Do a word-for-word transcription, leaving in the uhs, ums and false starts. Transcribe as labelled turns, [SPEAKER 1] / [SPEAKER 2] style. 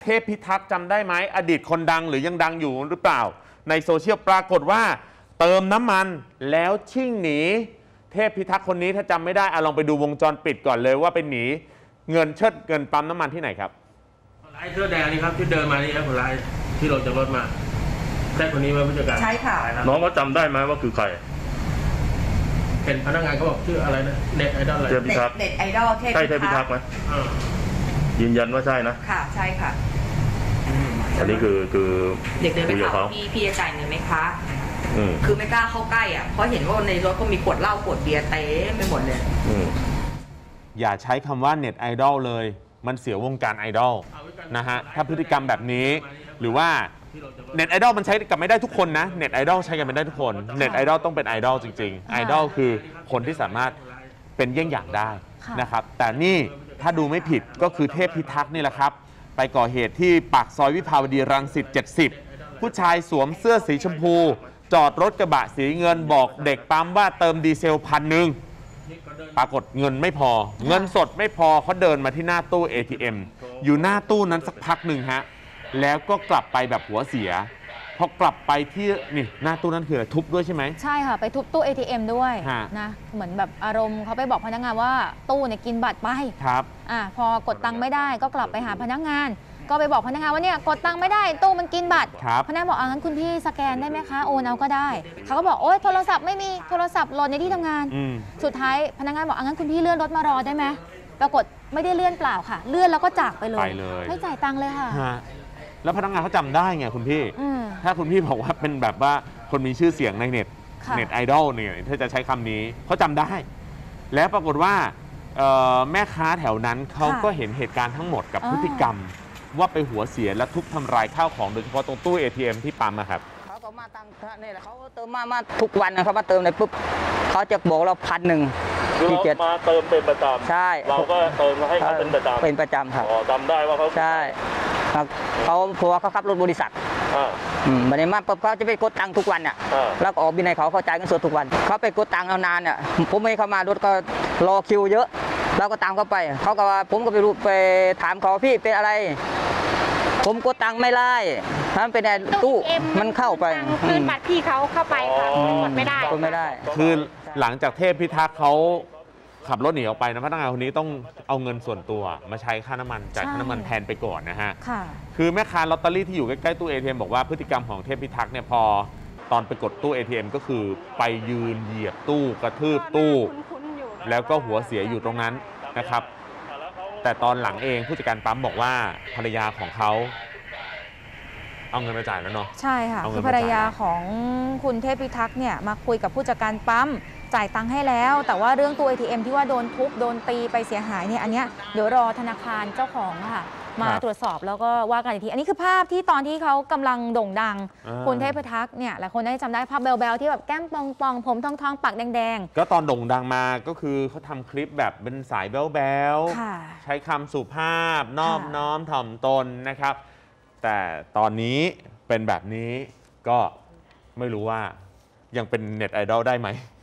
[SPEAKER 1] เทพพิทักษ์จำได้ไหมอดีตคนดังหรือยังดังอยู่หรือเปล่าในโซเชียลปรากฏว่าเติมน้ำมันแล้วชิ่งหนีเทพพิทักษ์คนนี้ถ้าจำไม่ได้เอาลองไปดูวงจรปิดก่อนเลยว่าเป็นหนีเงินเชิดเงินปั๊มน้ำมันที่ไหนครับ
[SPEAKER 2] คนร้ายเสื้อแดงนี่ครับที่เดินมานี่ครับคนร้ายที่ลงจากรถมาใช่คนนี้ไหมผู้จัดการ
[SPEAKER 3] ใช่ค่ะ
[SPEAKER 4] น้องก็จำได้ไหมว่าคือใคร
[SPEAKER 2] เป็นพนักงานเขาบอกชื่ออะไรนะเน็ตไอดอลอะไร
[SPEAKER 4] เทพพิทักษ์
[SPEAKER 3] เน็ตไอดอลเทพ
[SPEAKER 4] ใช่เทพพิทักษ์ไหมยืนยันว่าใช่นะ
[SPEAKER 3] ค่ะใช่ค่ะ
[SPEAKER 4] อันนี้คือคือ
[SPEAKER 5] เด็กเดินไปถามพี่พี่จะจ่ายเงินไหมคะคือไม่กล้าเข้าใกล้อ่ะเพราะเห็นว่าในรถก็มีขวดเหล้าขวดเบียร์เต็มไปหมดเลย
[SPEAKER 1] อย่าใช้คำว่าเน็ตไอดอลเลยมันเสียวงการไอดอลนะฮะถ้าพฤติกรรมแบบนี้หรือว่าเน็ตไอดอลมันใช้กันไม่ได้ทุกคนนะเน็ตไอดอลใช้กันไม่ได้ทุกคนเน็ตไอดอลต้องเป็นไอดอลจริงๆไอดอลคือคนที่สามารถเป็นเยี่ยงอย่างได้นะครับแต่นี่ถ้าดูไม่ผิดก็คือเทพพิทักษ์นี่แหละครับไปก่อเหตุที่ปากซอยวิภาวดีรังสิตเจ็ดสิบผู้ชายสวมเสื้อสีชมพูจอดรถกระบะสีเงินบอกเด็กปั๊มว่าเติมดีเซลพันหนึ่งปรากฏเงินไม่พอเงินสดไม่พอเขาเดินมาที่หน้าตู้ เอ ที เอ็ม อยู่หน้าตู้นั้นสักพักหนึ่งฮะแล้วก็กลับไปแบบหัวเสียพอกลับไปที่นี่หน้าตู้นั้นคืออะไรทุบด้วยใช่ไหม
[SPEAKER 6] ใช่ค่ะไปทุบตู้ เอ ที เอ็ม ด้วยนะเหมือนแบบอารมณ์เขาไปบอกพนักงานว่าตู้เนี่ยกินบัตรไป
[SPEAKER 1] ครับ
[SPEAKER 6] อ่าพอกดตังค์ไม่ได้ก็กลับไปหาพนักงานก็ไปบอกพนักงานว่าเนี่ยกดตังค์ไม่ได้ตู้มันกินบัตรพนักงานบอกอ่างั้นคุณพี่สแกนได้ไหมคะโอนเอาก็ได้เขาก็บอกโอ๊ยโทรศัพท์ไม่มีโทรศัพท์หล่นในที่ทำงานสุดท้ายพนักงานบอกอ่างั้นคุณพี่เลื่อนรถมารอได้ไหมปรากฏไม่ได้เลื่อนเปล่าค่ะเลื่อนแล้วก็จากไปเลยไม่จ่ายตังค์เลยค่ะ
[SPEAKER 1] แล้วพนักงานเขาจำได้ไงคุณพี่ถ้าคุณพี่บอกว่าเป็นแบบว่าคนมีชื่อเสียงในเน็ตเน็ตไอดอลเนี่ยถ้าจะใช้คำนี้เขาจำได้แล้วปรากฏว่าแม่ค้าแถวนั้นเขาก็เห็นเหตุการณ์ทั้งหมดกับพฤติกรรมว่าไปหัวเสียและทุบทำลายข้าวของโดยเฉพาะตรงตู้ เอ ที เอ็ม ที่ปั๊มนะครับ
[SPEAKER 3] เขาก็มาตั้งนี่แหละเขาเติมมามาทุกวันนะเขามาเติมในปุ๊บเขาจะบอกเราพันหนึ่ง
[SPEAKER 4] ที่เจ็ดมาเติมเป็นประจำ
[SPEAKER 3] ใช่
[SPEAKER 4] เราก็เติมให้เขาเป็นประจำ
[SPEAKER 3] เป็นประจำครับ
[SPEAKER 4] อ๋อจำได้ว่าเขา
[SPEAKER 3] ใช่เขาเพราะว่าเขาขับรถบริษัทอืมบันนี้มาปุ๊บเขาจะไปกดตังค์ทุกวันเนี่ยแล้วออกบินให้เขาเขาจ่ายเงินสดทุกวันเขาไปกดตังค์เอานานเนี่ยผมไม่เข้ามารถก็รอคิวเยอะเราก็ตามเขาไปเขาก็ว่าผมก็ไปรู้ไปถามเขาพี่เป็นอะไรผมกดตังค์ไม่ได้ถ้าเป็นไอ้ตู้มันเข้าไป
[SPEAKER 7] คืนบัตรพี่เขาเข้าไปค่ะกดไม่ได้
[SPEAKER 3] กดไม่ได้
[SPEAKER 1] คือหลังจากเทพพิทักษ์เขาขับรถหนีออกไปนะพนักงานคนนี้ต้องเอาเงินส่วนตัวมาใช้ค่าน้ำมันจ่ายค่าน้ำมันแทนไปก่อนนะฮะคือแม่ค้าลอตเตอรี่ที่อยู่ใกล้ๆตู้ เอ ที เอ็ม บอกว่าพฤติกรรมของเทพพิทักษ์เนี่ยพอตอนไปกดตู้ เอ ที เอ็ม ก็คือไปยืนเหยียบตู้กระทืบตู้แล้วก็หัวเสียอยู่ตรงนั้นนะครับแต่ตอนหลังเองผู้จัดการปั๊มบอกว่าภรรยาของเขาเอาเงินมาจ่ายแล้วเนาะ
[SPEAKER 6] ใช่ค่ะคือภรรยาของคุณเทพพิทักษ์เนี่ยมาคุยกับผู้จัดการปั๊มจ่ายตังค์ให้แล้วแต่ว่าเรื่องตู้ เอ ที เอ็ม ที่ว่าโดนทุบโดนตีไปเสียหายเนี่ยอันเนี้ยเดี๋ยวรอธนาคารเจ้าของค่ะมาตรวจสอบแล้วก็ว่ากันอีกทีอันนี้คือภาพที่ตอนที่เขากำลังโด่งดังคุณเทพพิทักษ์เนี่ยหลายคนได้จำได้ภาพเบลๆที่แบบแก้มปองๆผมทองๆปากแดง
[SPEAKER 1] ๆก็ตอนโด่งดังมาก็คือเขาทำคลิปแบบเป็นสายแบ๊วๆใช้คำสุภาพนอบน้อมถ่อมตนนะครับแต่ตอนนี้เป็นแบบนี้ก็ไม่รู้ว่ายังเป็นเน็ตไอดอลได้ไหม